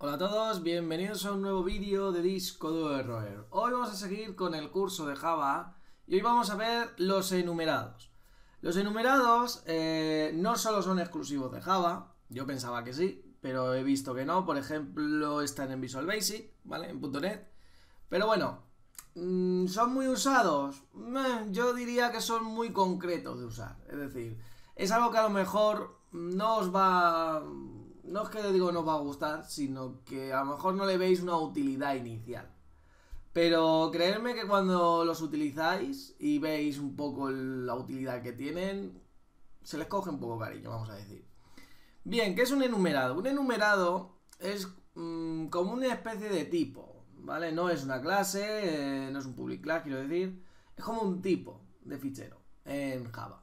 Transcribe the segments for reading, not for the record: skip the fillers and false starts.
Hola a todos, bienvenidos a un nuevo vídeo de Disco Duro de Roer. Hoy vamos a seguir con el curso de Java y hoy vamos a ver los enumerados. Los enumerados no solo son exclusivos de Java, yo pensaba que sí, pero he visto que no. Por ejemplo, están en Visual Basic, ¿vale? En .NET. Pero bueno, ¿son muy usados? Yo diría que son muy concretos de usar. Es decir, es algo que a lo mejor no os va... No es que digo no os va a gustar, sino que a lo mejor no le veis una utilidad inicial. Pero creedme que cuando los utilizáis y veis un poco la utilidad que tienen, se les coge un poco cariño, vamos a decir. Bien, ¿qué es un enumerado? Un enumerado es como una especie de tipo, ¿vale? No es una clase, no es un public class, quiero decir. Es como un tipo de fichero en Java.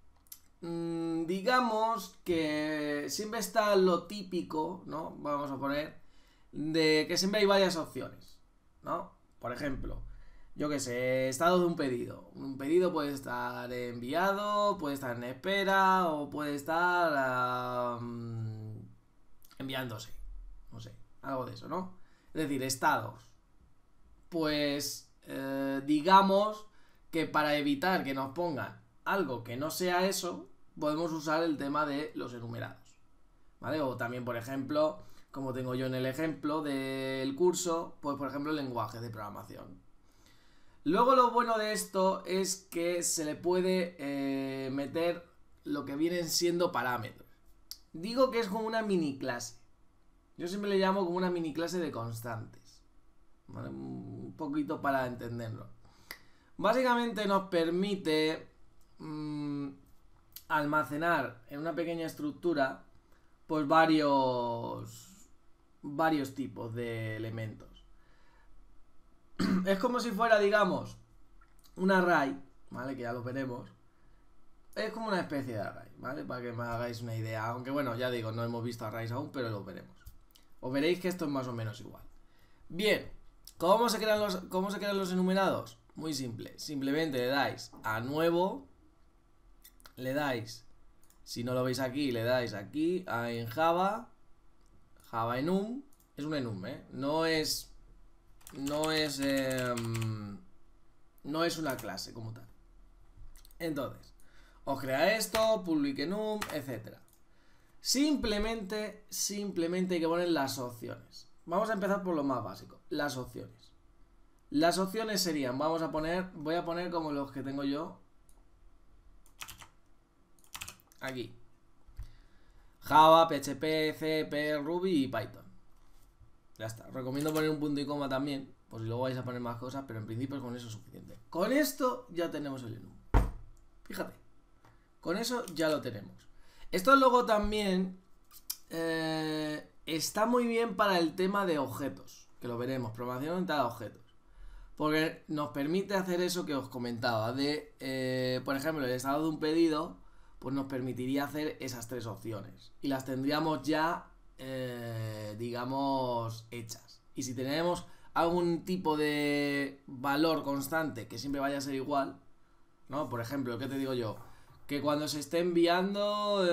Digamos que siempre está lo típico, ¿no? Vamos a poner, de que siempre hay varias opciones, ¿no? Por ejemplo, yo que sé, estado de un pedido. Un pedido puede estar enviado, puede estar en espera o puede estar enviándose. No sé, algo de eso, ¿no? Es decir, estados. Pues digamos que para evitar que nos pongan algo que no sea eso, podemos usar el tema de los enumerados, ¿vale? O también, por ejemplo, como tengo yo en el ejemplo del curso, pues por ejemplo el lenguaje de programación. Luego lo bueno de esto es que se le puede meter lo que vienen siendo parámetros. Digo que es como una mini clase. Yo siempre le llamo como una mini clase de constantes, ¿vale? Un poquito para entenderlo. Básicamente nos permite almacenar en una pequeña estructura pues varios tipos de elementos. Es como si fuera, digamos, un array, ¿vale? Que ya lo veremos. Es como una especie de array, ¿vale? Para que me hagáis una idea. Aunque bueno, ya digo, no hemos visto arrays aún, pero lo veremos. Os veréis que esto es más o menos igual. Bien, ¿cómo se crean los enumerados? Muy simple. Simplemente le dais a nuevo. Le dais, si no lo veis aquí, le dais aquí en Java enum, es un enum, no es una clase como tal. Entonces, os crea esto, public enum, etcétera. Simplemente hay que poner las opciones. Vamos a empezar por lo más básico, las opciones. Las opciones serían, voy a poner como los que tengo yo aquí: Java, PHP, C, Perl, Ruby y Python. Ya está. Recomiendo poner un punto y coma también, por si luego vais a poner más cosas, pero en principio con eso es suficiente. Con esto ya tenemos el enum. Fíjate, con eso ya lo tenemos. Esto luego también está muy bien para el tema de objetos, que lo veremos, programación orientada a objetos. Porque nos permite hacer eso que os comentaba, de, por ejemplo, el estado de un pedido, pues nos permitiría hacer esas tres opciones. Y las tendríamos ya, digamos, hechas. Y si tenemos algún tipo de valor constante que siempre vaya a ser igual, ¿no? Por ejemplo, ¿qué te digo yo? Que cuando se esté enviando,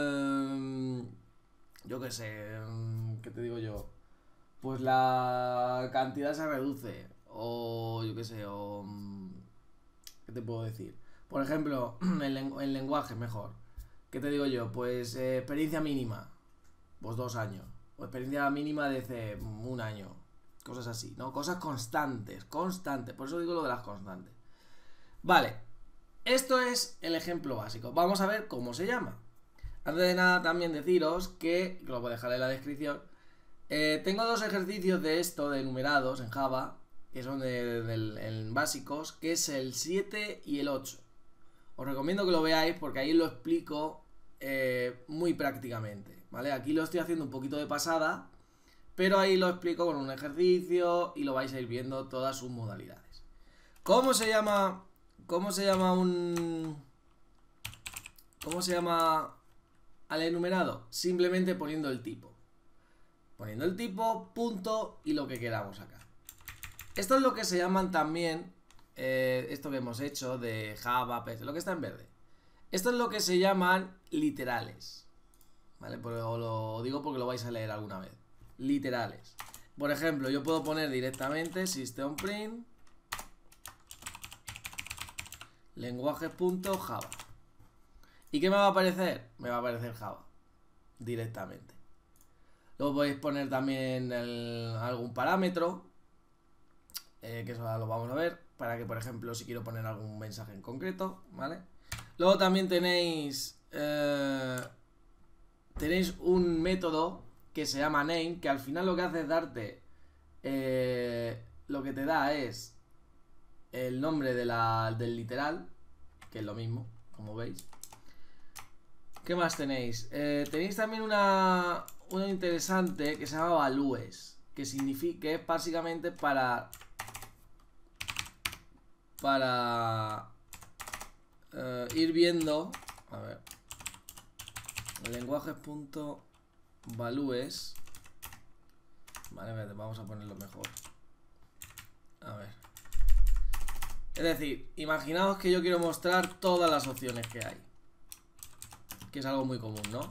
yo qué sé, ¿qué te digo yo? Pues la cantidad se reduce. O yo qué sé, o... ¿Qué te puedo decir? Por ejemplo, el lenguaje mejor. ¿Qué te digo yo? Pues experiencia mínima, pues 2 años. O experiencia mínima de C, 1 año. Cosas así, ¿no? Cosas constantes. Por eso digo lo de las constantes. Vale, esto es el ejemplo básico. Vamos a ver cómo se llama. Antes de nada también deciros que lo voy a dejar en la descripción. Tengo 2 ejercicios de esto, de enumerados en Java, que son en básicos, que es el 7 y el 8. Os recomiendo que lo veáis porque ahí lo explico muy prácticamente, ¿vale? Aquí lo estoy haciendo un poquito de pasada, pero ahí lo explico con un ejercicio y lo vais a ir viendo todas sus modalidades. ¿Cómo se llama al enumerado? Simplemente poniendo el tipo. Poniendo el tipo, punto y lo que queramos acá. Esto es lo que se llaman también, esto que hemos hecho de Java, PHP, lo que está en verde. Esto es lo que se llaman literales, ¿vale? Pues os lo digo porque lo vais a leer alguna vez. literales. Por ejemplo, yo puedo poner directamente system.print lenguajes.java. ¿Y qué me va a aparecer? Me va a aparecer Java directamente. Luego podéis poner también algún parámetro, que eso lo vamos a ver, para que, por ejemplo, si quiero poner algún mensaje en concreto, ¿vale? Luego también tenéis un método que se llama name, que al final lo que hace es darte, lo que te da es el nombre del literal, que es lo mismo, como veis. ¿Qué más tenéis? Tenéis también una interesante que se llama values, que significa que es básicamente para ir viendo, a ver, lenguajes.values. Vale, vamos a ponerlo mejor. A ver. Es decir, imaginaos que yo quiero mostrar todas las opciones que hay, que es algo muy común, ¿no?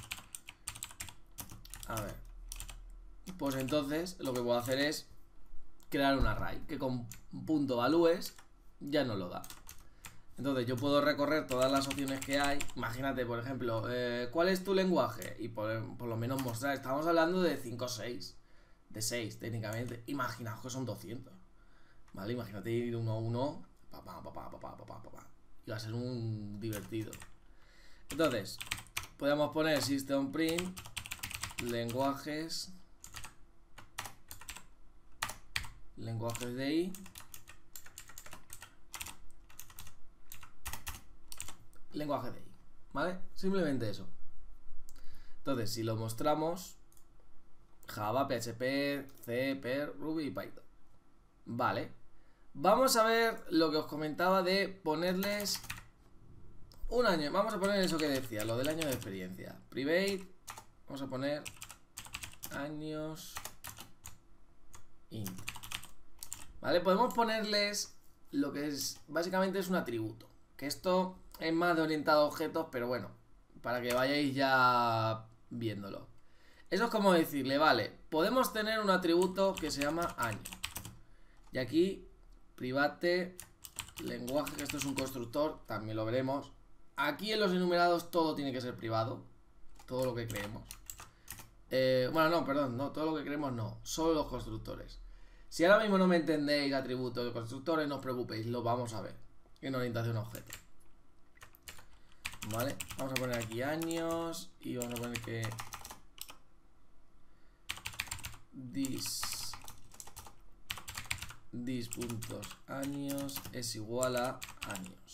A ver. Pues entonces lo que puedo hacer es crear un array que con .values ya no lo da. Entonces yo puedo recorrer todas las opciones que hay. Imagínate, por ejemplo, ¿cuál es tu lenguaje? Y por lo menos mostrar. Estamos hablando de 5 o 6. De 6 técnicamente. Imaginaos que son 200. ¿Vale? Imagínate ir uno a uno. Y va a ser un divertido. Entonces, podemos poner system.print lenguajes de ahí. Lenguaje de ahí, ¿vale? Simplemente eso. Entonces, si lo mostramos, Java, PHP, C, Perl, Ruby y Python. Vale. Vamos a ver lo que os comentaba de ponerles un año. Vamos a poner eso que decía, lo del año de experiencia. Private. Vamos a poner años int. Vale, podemos ponerles lo que es, básicamente es un atributo. Que esto es más de orientado a objetos, pero bueno, para que vayáis ya viéndolo. Eso es como decirle, vale, podemos tener un atributo que se llama año. Y aquí, private, lenguaje, que esto es un constructor, también lo veremos. Aquí en los enumerados todo tiene que ser privado. Todo lo que creemos. Bueno, no, perdón, no, todo lo que creemos no, solo los constructores. Si ahora mismo no me entendéis atributos de constructores, no os preocupéis, lo vamos a ver en orientación a objetos. Vale, vamos a poner aquí años y vamos a poner que this puntos años es igual a años.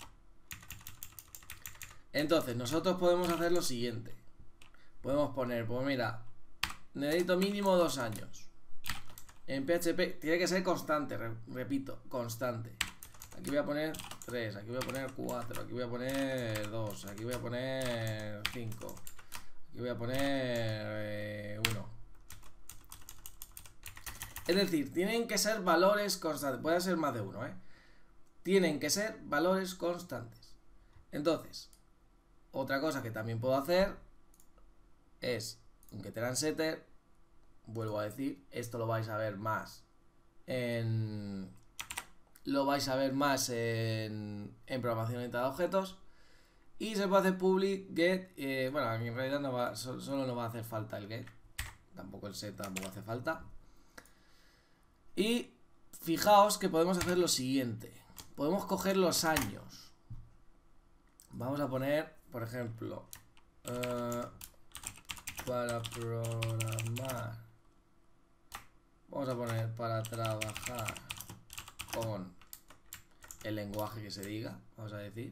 Entonces nosotros podemos hacer lo siguiente. Podemos poner, pues mira, necesito mínimo 2 años. En PHP tiene que ser constante, repito, constante. Aquí voy a poner 3, aquí voy a poner 4, aquí voy a poner 2, aquí voy a poner 5, aquí voy a poner 1. Es decir, tienen que ser valores constantes. Puede ser más de uno, ¿eh? Tienen que ser valores constantes. Entonces, otra cosa que también puedo hacer es un getTransetter. Vuelvo a decir, esto lo vais a ver más en programación orientada a objetos. Y se puede hacer public get. Bueno, en realidad no solo nos va a hacer falta el get. Tampoco el set tampoco hace falta. Y fijaos que podemos hacer lo siguiente. Podemos coger los años. Vamos a poner, por ejemplo, para programar. Vamos a poner para trabajar con el lenguaje que se diga. Vamos a decir.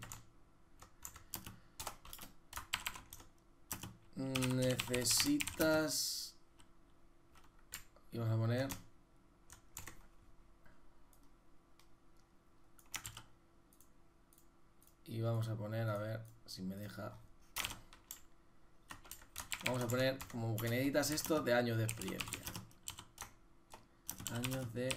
Necesitas. Y vamos a poner. Y vamos a poner, a ver si me deja. Vamos a poner como que necesitas esto de años de experiencia. Años de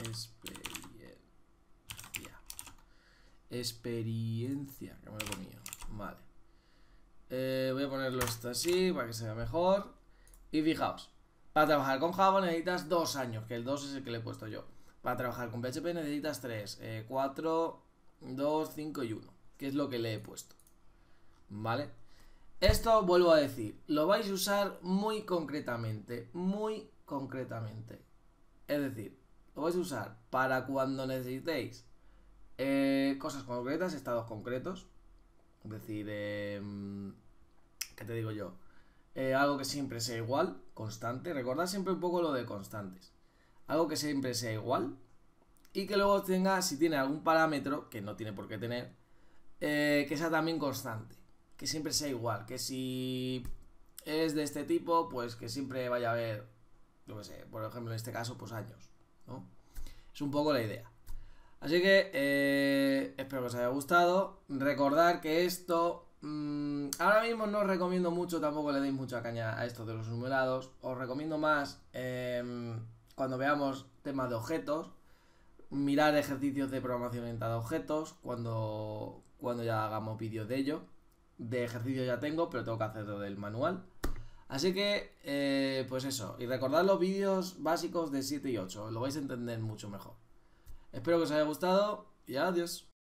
experiencia. Que me lo he comido. Vale. Voy a ponerlo esto así para que se vea mejor. Y fijaos. Para trabajar con Java necesitas 2 años, que el 2 es el que le he puesto yo. Para trabajar con PHP necesitas 3, 4, 2, 5 y 1, que es lo que le he puesto. ¿Vale? Esto, vuelvo a decir, lo vais a usar muy concretamente. Muy concretamente. Es decir, lo vais a usar para cuando necesitéis cosas concretas, estados concretos. Es decir, ¿qué te digo yo? Algo que siempre sea igual, constante. Recordad siempre un poco lo de constantes. Algo que siempre sea igual y que luego tenga, si tiene algún parámetro, que no tiene por qué tener, que sea también constante. Que siempre sea igual. Que si es de este tipo, pues que siempre vaya a haber, yo qué sé, por ejemplo en este caso, pues años, ¿no? Es un poco la idea. Así que espero que os haya gustado. Recordad que esto ahora mismo no os recomiendo mucho, tampoco le deis mucha caña a esto de los enumerados. Os recomiendo más cuando veamos temas de objetos, mirar ejercicios de programación orientada a objetos, cuando ya hagamos vídeos de ello. De ejercicio ya tengo, pero tengo que hacerlo del manual. Así que, pues eso. Y recordad los vídeos básicos de 7 y 8. Lo vais a entender mucho mejor. Espero que os haya gustado y adiós.